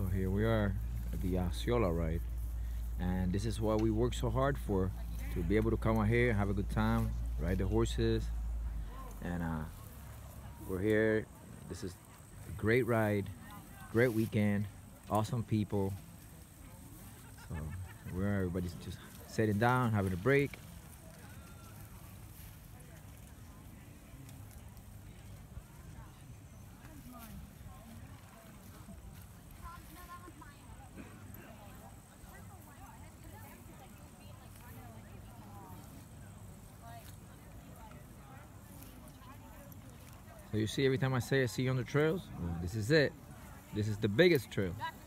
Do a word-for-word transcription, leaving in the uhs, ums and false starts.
So here we are at the Osceola ride, and this is what we work so hard for, to be able to come out here, have a good time, ride the horses, and uh, we're here. This is a great ride, great weekend, awesome people. So where everybody's just sitting down, having a break. So you see, every time I say I see you on the trails, well, this is it. This is the biggest trail.